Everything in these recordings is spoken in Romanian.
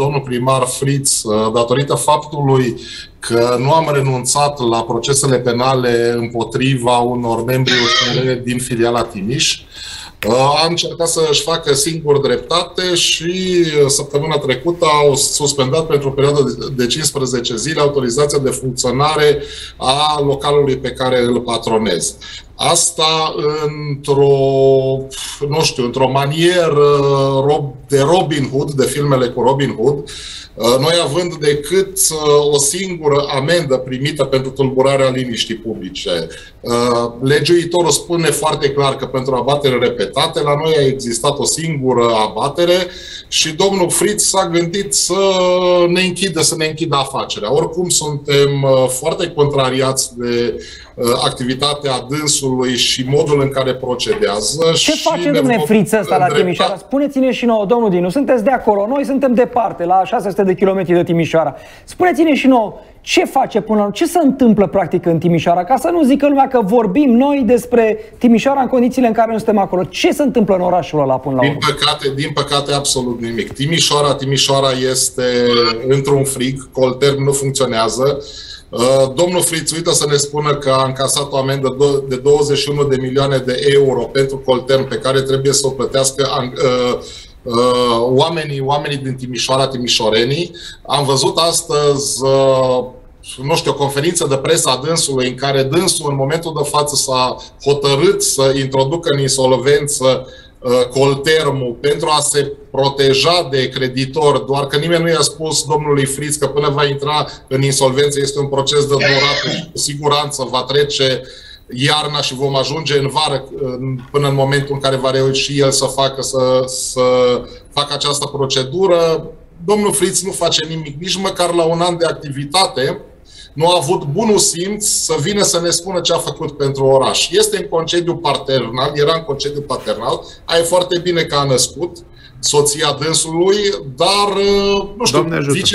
domnul primar Fritz, datorită faptului că nu am renunțat la procesele penale împotriva unor membri din filiala Timiș, a încercat să-și facă singur dreptate și săptămâna trecută au suspendat pentru o perioadă de 15 zile autorizația de funcționare a localului pe care îl patronez. Asta într-o manieră de Robin Hood, de filmele cu Robin Hood, noi având decât o singură amendă primită pentru tulburarea liniștii publice. Legiuitorul spune foarte clar că pentru abateri repetate, la noi a existat o singură abatere și domnul Fritz s-a gândit să ne închidă afacerea. Oricum suntem foarte contrariați de activitatea dânsului și modul în care procedează. Ce face domnule Fritz ăsta la Timișoara? Spuneți-ne și nouă, domnul Dinu, sunteți de acolo, noi suntem departe, la 600 de kilometri de Timișoara. Spuneți-ne și nouă, ce face până la urmă? Ce se întâmplă practic în Timișoara? Ca să nu zică lumea că vorbim noi despre Timișoara în condițiile în care nu suntem acolo. Ce se întâmplă în orașul ăla până la urmă? Din păcate, absolut nimic. Timișoara este într-un frig, Colterm nu funcționează. Domnul Fritz uită să ne spună că a încasat o amendă de 21 de milioane de euro pentru Colterm pe care trebuie să o plătească oamenii din Timișoara, timișorenii. Am văzut astăzi o conferință de presă a dânsului în care dânsul în momentul de față s-a hotărât să introducă în insolvență Coltermul pentru a se proteja de creditori, doar că nimeni nu i-a spus domnului Fritz că până va intra în insolvență este un proces de durată și cu siguranță va trece iarna și vom ajunge în vară până în momentul în care va reuși el să facă această procedură. Domnul Fritz nu face nimic, nici măcar la un an de activitate nu a avut bunul simț să vină să ne spună ce a făcut pentru oraș. Este în concediu paternal, era în concediu paternal, e foarte bine că a născut soția dânsului, dar, nu știu,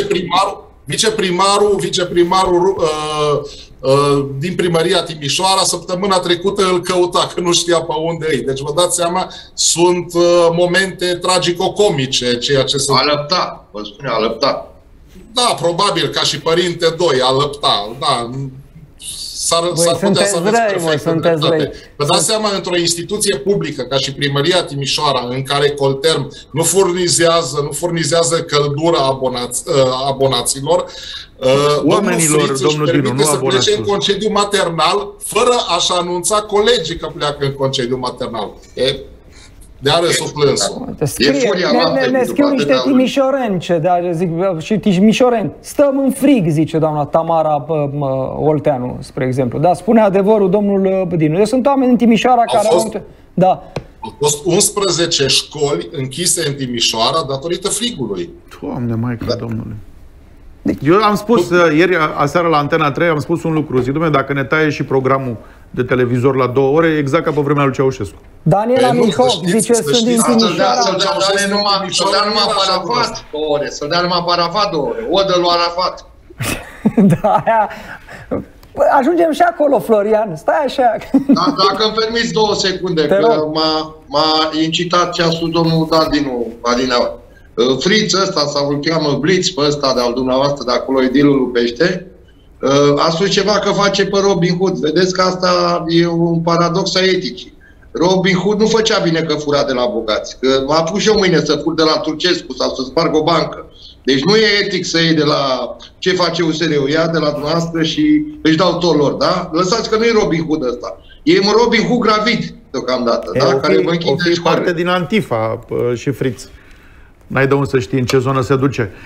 viceprimarul din primăria Timișoara săptămâna trecută îl căuta, că nu știa pe unde e. Deci vă dați seama, sunt momente tragico-comice ceea ce se... Alăpta, vă spune, alăpta. Da, probabil, ca și părinte doi, alăpta, da. S-ar putea să aveți perfectă dreptate. Vă dați seama, într-o instituție publică, ca și primăria Timișoara, în care Colterm nu furnizează căldură abonaților, oamenilor, domnul Dinu, nu să plece în concediu maternal, fără a-și anunța colegii că pleacă în concediu maternal. De are suplânsul. Ne scriu niște timișoreni, și timișoreni. Stăm în frig, zice doamna Tamara Olteanu, spre exemplu. Da, spune adevărul domnul Dinu. Sunt oameni în Timișoara care au... Da. Au fost 11 școli închise în Timișoara datorită frigului. Doamne, maică Domnule. Eu am spus ieri, aseară la Antena 3, am spus un lucru. Zic, dom'le, dacă ne taie și programul de televizor la 2 ore, exact ca pe vremea lui Ceaușescu. Daniela Mihov zice, sunt din Timișoara. Să-l dea numai Parafat 2 ore, să-l dea numai Parafat 2 ore, odă lui Arafat. Da, aia... Ajungem și acolo, Florian, stai așa. Dacă îmi permiți 2 secunde, că m-a incitat ce a spus domnul Dinu Adinaur. Fritz ăsta, sau îl cheamă Blitz pe ăsta de-al dumneavoastră, de acolo e dealul lui Pește, a spus ceva că face pe Robin Hood. Vedeți că asta e un paradox a eticii. Robin Hood nu făcea bine că fura de la bogați. Că m-a pus și eu mâine să fur de la Turcescu sau să sparg o bancă. Deci nu e etic să iei de la ce face USR-ul, ia de la dumneavoastră și își dau tot lor, da? Lăsați că nu e Robin Hood ăsta. E un Robin Hood gravid deocamdată, da? Care vă închide parte din Antifa și Fritz. N-ai de unde să știi în ce zonă se duce.